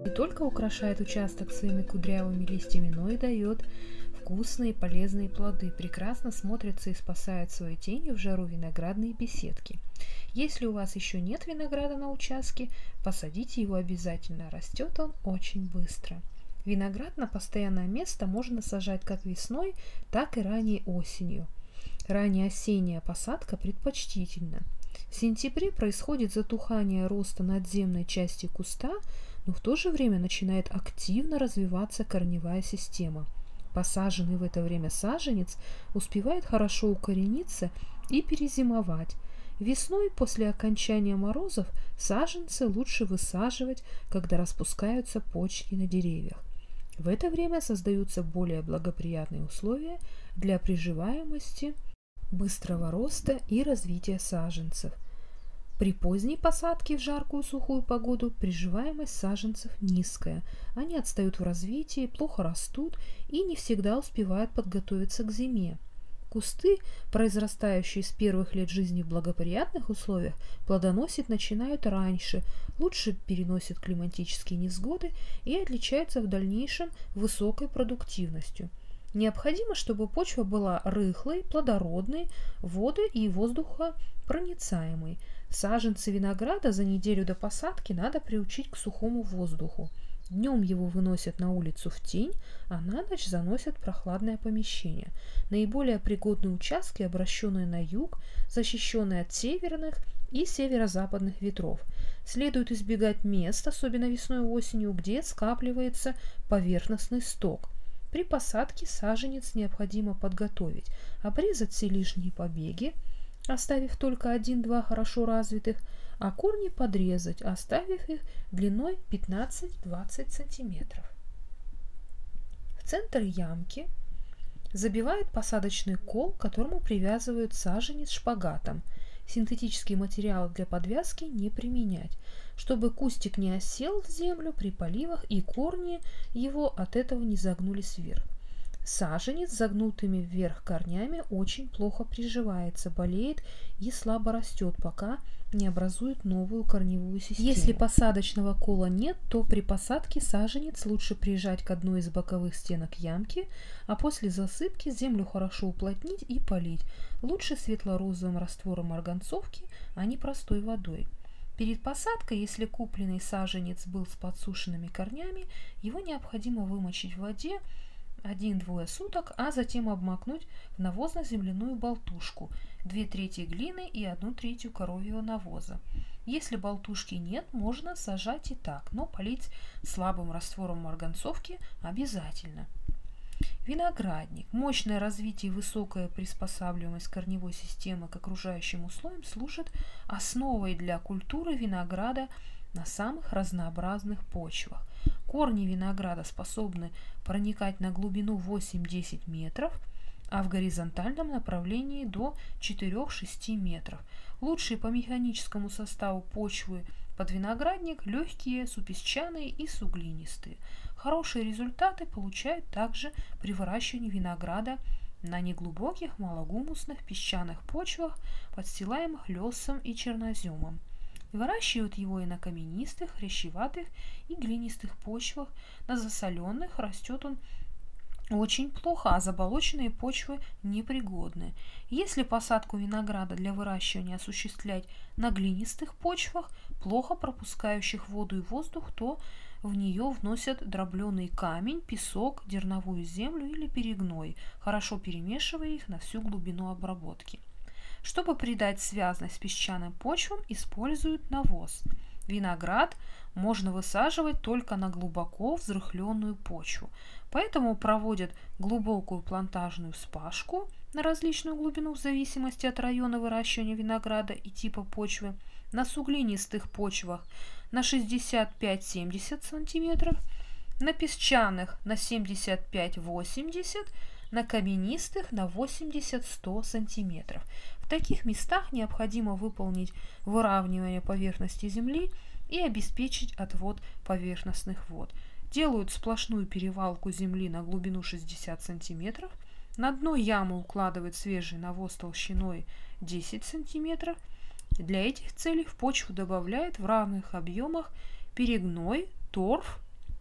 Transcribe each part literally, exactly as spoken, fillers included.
не только украшает участок своими кудрявыми листьями, но и дает вкусные и полезные плоды, прекрасно смотрится и спасает своей тенью в жару виноградные беседки. Если у вас еще нет винограда на участке, посадите его обязательно, растет он очень быстро. Виноград на постоянное место можно сажать как весной, так и ранней осенью. Ранняя осенняя посадка предпочтительна. В сентябре происходит затухание роста надземной части куста, но в то же время начинает активно развиваться корневая система. Посаженный в это время саженец успевает хорошо укорениться и перезимовать. Весной после окончания морозов саженцы лучше высаживать, когда распускаются почки на деревьях. В это время создаются более благоприятные условия для приживаемости, быстрого роста и развития саженцев. При поздней посадке в жаркую сухую погоду приживаемость саженцев низкая. Они отстают в развитии, плохо растут и не всегда успевают подготовиться к зиме. Кусты, произрастающие с первых лет жизни в благоприятных условиях, плодоносить начинают раньше, лучше переносят климатические невзгоды и отличаются в дальнейшем высокой продуктивностью. Необходимо, чтобы почва была рыхлой, плодородной, воды и воздухопроницаемой. Саженцы винограда за неделю до посадки надо приучить к сухому воздуху. Днем его выносят на улицу в тень, а на ночь заносят в прохладное помещение. Наиболее пригодные участки, обращенные на юг, защищенные от северных и северо-западных ветров. Следует избегать мест, особенно весной и осенью, где скапливается поверхностный сток. При посадке саженец необходимо подготовить, обрезать все лишние побеги, оставив только один-два хорошо развитых, а корни подрезать, оставив их длиной пятнадцать-двадцать сантиметров. В центр ямки забивают посадочный кол, к которому привязывают саженец шпагатом. Синтетический материал для подвязки не применять, чтобы кустик не осел в землю при поливах и корни его от этого не загнулись вверх. Саженец с загнутыми вверх корнями очень плохо приживается, болеет и слабо растет, пока не образует новую корневую систему. Если посадочного кола нет, то при посадке саженец лучше прижать к одной из боковых стенок ямки, а после засыпки землю хорошо уплотнить и полить, лучше светло-розовым раствором марганцовки, а не простой водой. Перед посадкой, если купленный саженец был с подсушенными корнями, его необходимо вымочить в воде один-двое суток, а затем обмакнуть в навозно-земляную болтушку, две трети глины и одну третью коровьего навоза. Если болтушки нет, можно сажать и так, но полить слабым раствором марганцовки обязательно. Виноградник. Мощное развитие и высокая приспосабливаемость корневой системы к окружающим условиям служит основой для культуры винограда на самых разнообразных почвах. Корни винограда способны проникать на глубину восемь-десять метров, а в горизонтальном направлении до четыре-шесть метров. Лучшие по механическому составу почвы под виноградник легкие, супесчаные и суглинистые. Хорошие результаты получают также при выращивании винограда на неглубоких малогумусных песчаных почвах, подстилаемых лесом и черноземом. Выращивают его и на каменистых, хрящеватых и глинистых почвах. На засоленных растет он очень плохо, а заболоченные почвы непригодны. Если посадку винограда для выращивания осуществлять на глинистых почвах, плохо пропускающих воду и воздух, то в нее вносят дробленый камень, песок, дерновую землю или перегной, хорошо перемешивая их на всю глубину обработки. Чтобы придать связность песчаным почвам, используют навоз. Виноград можно высаживать только на глубоко взрыхленную почву, поэтому проводят глубокую плантажную вспашку на различную глубину в зависимости от района выращивания винограда и типа почвы. На суглинистых почвах на шестьдесят пять-семьдесят сантиметров, на песчаных на семьдесят пять-восемьдесят, на каменистых на восемьдесят-сто сантиметров. В таких местах необходимо выполнить выравнивание поверхности земли и обеспечить отвод поверхностных вод. Делают сплошную перевалку земли на глубину шестьдесят сантиметров. На дно ямы укладывают свежий навоз толщиной десять сантиметров. Для этих целей в почву добавляют в равных объемах перегной, торф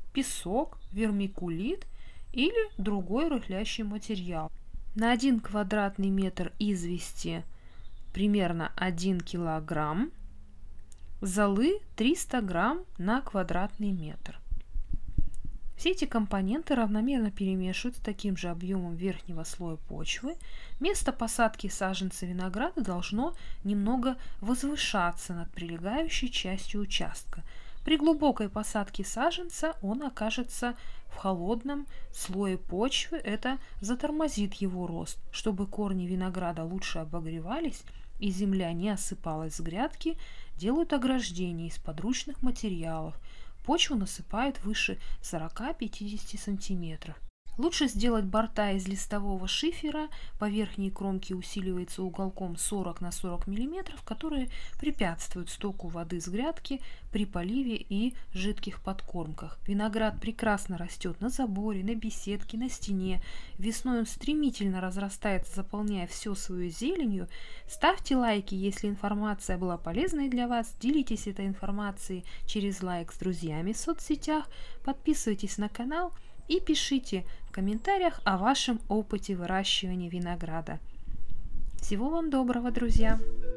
песок, вермикулит или другой рыхлящий материал. На один квадратный метр извести примерно один килограмм, золы триста грамм на квадратный метр. Все эти компоненты равномерно перемешивают с таким же объемом верхнего слоя почвы. Место посадки саженца винограда должно немного возвышаться над прилегающей частью участка. При глубокой посадке саженца он окажется в холодном слое почвы, это затормозит его рост. Чтобы корни винограда лучше обогревались и земля не осыпалась с грядки, делают ограждение из подручных материалов. Почву насыпают выше сорока-пятидесяти сантиметров. Лучше сделать борта из листового шифера, по верхней кромке усиливается уголком сорок на сорок миллиметров, которые препятствуют стоку воды с грядки при поливе и жидких подкормках. Виноград прекрасно растет на заборе, на беседке, на стене. Весной он стремительно разрастается, заполняя все свою зеленью. Ставьте лайки, если информация была полезной для вас. Делитесь этой информацией через лайк с друзьями в соцсетях. Подписывайтесь на канал и пишите в комментариях о вашем опыте выращивания винограда. Всего вам доброго, друзья!